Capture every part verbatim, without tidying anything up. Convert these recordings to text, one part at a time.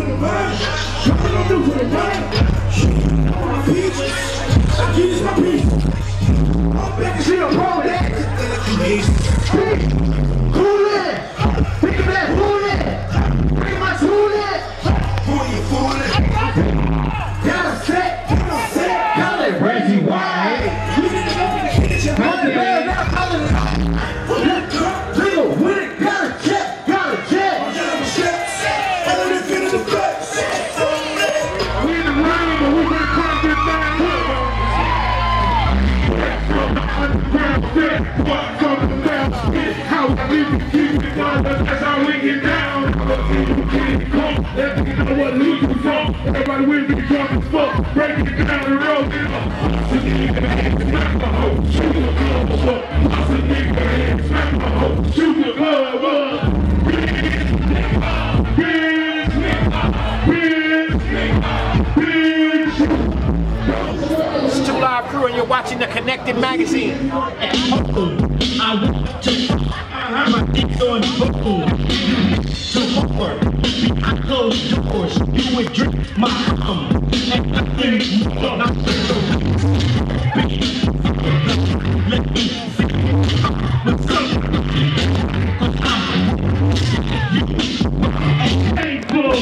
for the money. What you gonna do for the money? My peaches. I use my peaches. I'm back to see a pro with that. Peace. Cool it. Pick a back, cool it. Bring my cool it. Fool you, fool it. Gotta set. Gotta set. Call it Reggie White. You need to go in the kitchen. Call it Reggie White. Call it Nigga, when it got a check, got a check. I got a check. I don't even feel the flex. We in the rain, but we been conquered down here. From the underground set, what comes down? It's how we leave it, keep it down. That's how we get down. Let me know what leads you from. Everybody will be drunk as fuck. Break it down the road. Smack my hoe. Shoot the club up. Lots of niggas and smack my hoe. Shoot the club up. Bitch, nigga. Bitch, nigga. Bitch. It's Two Live Crew and you're watching the Connected Magazine. I want to my dick on boom. So hard. I close doors. You would drink my hum. And I think more. I'm so big. Let me see. What's up? Hey, bro.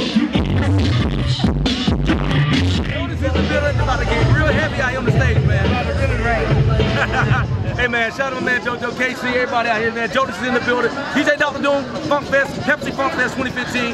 Jonas is in the building. About to get real heavy out here on the stage, man. About to really rain. Hey man, shout out to my man JoJo K C, everybody out here, man. Jonas is in the building. D J Doctor Doom, Funk Fest, Pepsi Funk Fest twenty fifteen.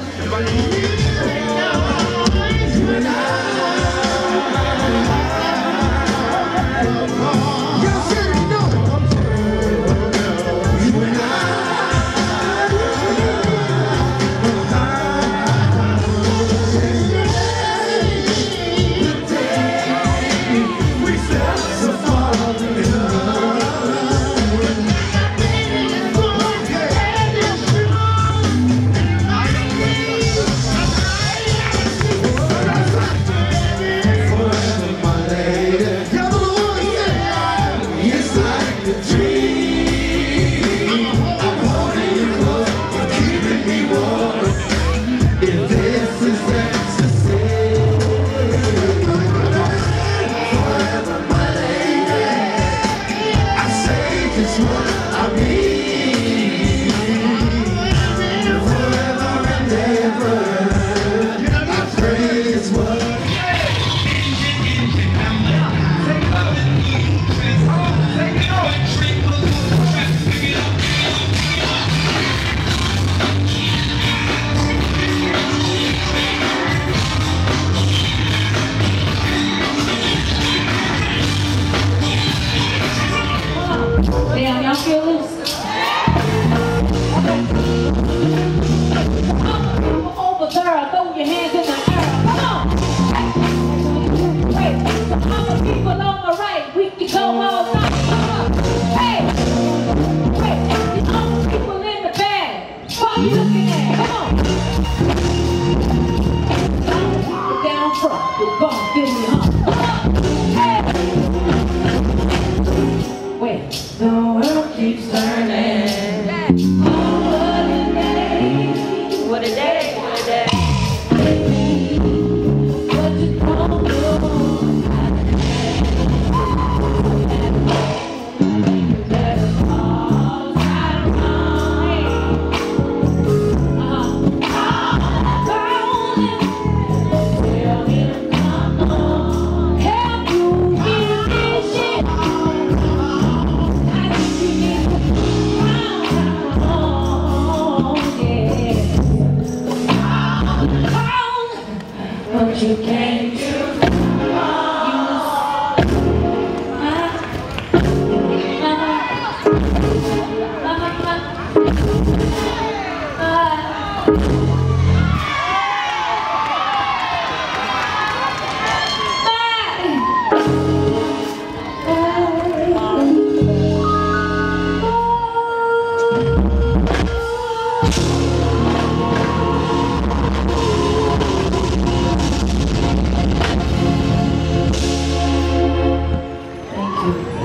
Damn, y'all feel this? Over there, throw your hands in the air. Come on! Wait, so all the people on the right, we can go all night. Come on! Hey! Wait, and all the people in the back, what are you looking at? Come on! Down front, we're gonna give me a hump. Come on! Hey! Wait, the world keeps turning. Oh, what a day, what a day, what a day. What you gonna do? There's all time running. Uh-huh. Tell him come on, help you get this shit. But you can't do Thank you.